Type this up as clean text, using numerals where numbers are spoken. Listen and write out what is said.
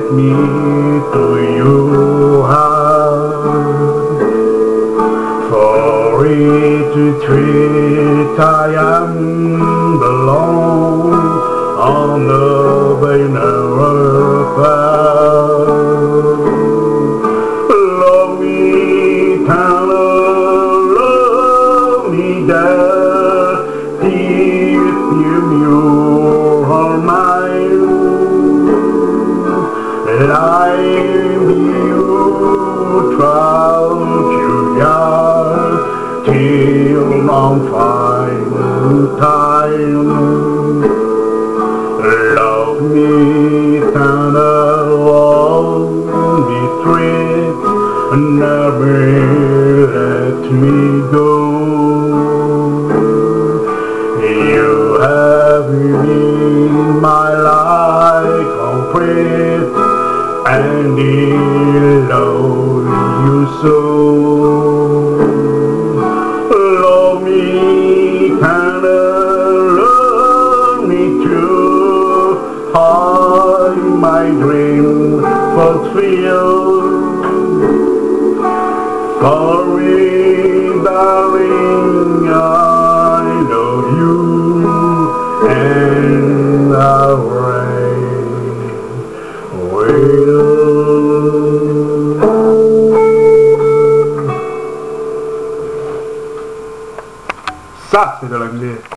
me to your heart. For each tree I am belong on the banner of earth. Love me eternal, love me there, if you are mine. Life you trout yard till on final time. Love me eternal on the street, never let me go. You have been my life complete, and I love you so. Love me eternal, love me true, all my dreams fulfilled. Sorry, darling, I love you, and I will. Ça, c'est de l'anglais.